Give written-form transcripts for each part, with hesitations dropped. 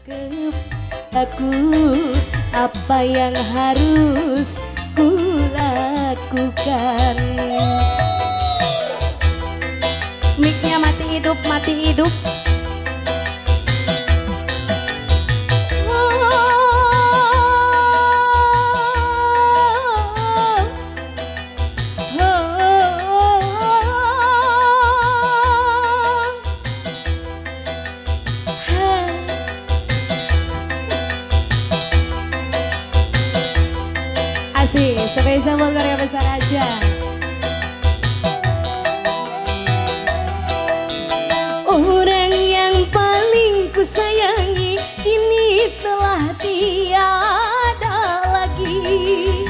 Aku apa yang harus ku lakukan. Mic-nya mati hidup, mati hidup. Asik, spesial buat Korea Besar aja. Orang yang paling ku sayangi kini telah tiada lagi.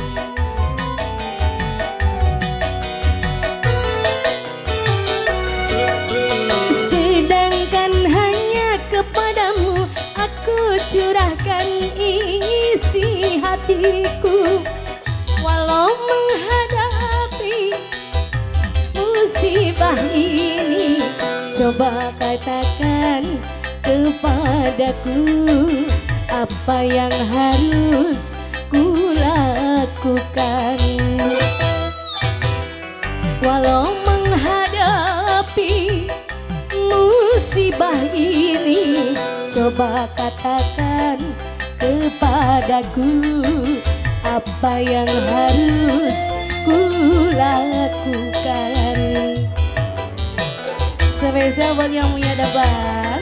Sedangkan hanya kepadamu aku curahkan isi hatiku. Walau menghadapi musibah ini, coba katakan kepadaku apa yang harus ku lakukan. Walau menghadapi musibah ini, coba katakan kepadaku apa yang harus ku lakukan. Spesial buat yang punya depan.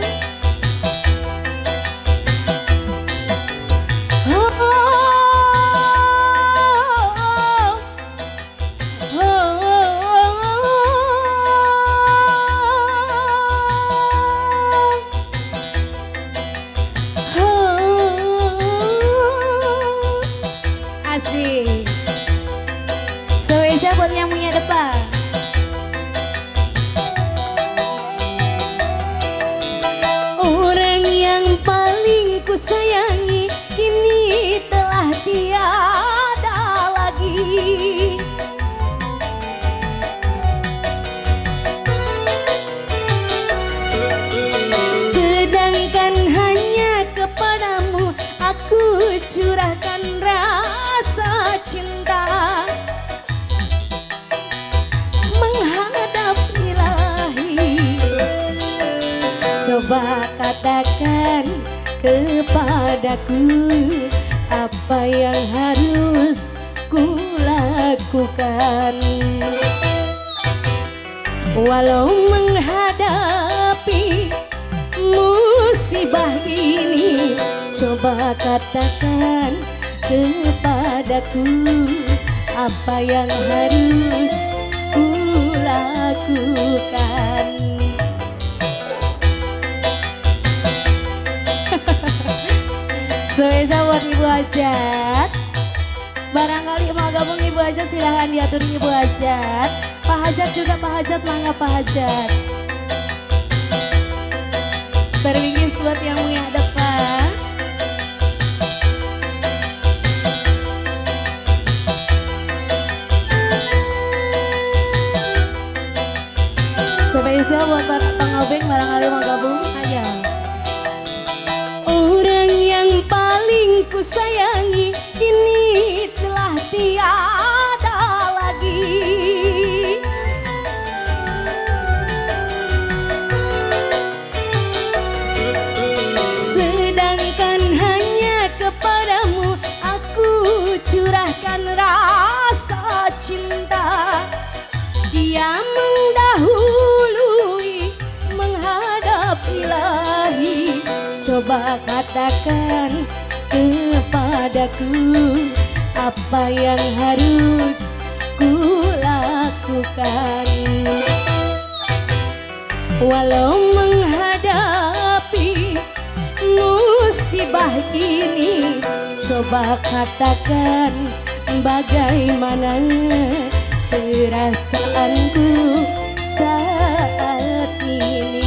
Asik. Spesial buat yang punya depan. Orang yang paling ku sayangi kini telah tiada lagi. Sedangkan hanya kepadamu aku curahkan rasa cinta. Menghadap ilahi, coba katakan kepadaku apa yang harus ku lakukan. Walau menghadapi musibah ini, coba katakan kepadaku apa yang harus ku lakukan. Spesial buat Ibu Hajat. Barangkali mau gabung Ibu Hajat silahkan diatur Ibu Hajat. Pak Hajat juga, Pak Hajat, mangga Pak Hajat. Terwingis buat yang punya depan. Spesial buat pengobeng barangkali mau gabung aja. Orang yang paling ku sayangi kini telah tiada lagi. Sedangkan hanya kepadamu aku curahkan rasa cinta. Dia mendahului menghadap ilahi, coba katakan kepadaku apa yang harus ku lakukan. Walau menghadapi musibah ini, coba katakan bagaimana perasaanku saat ini.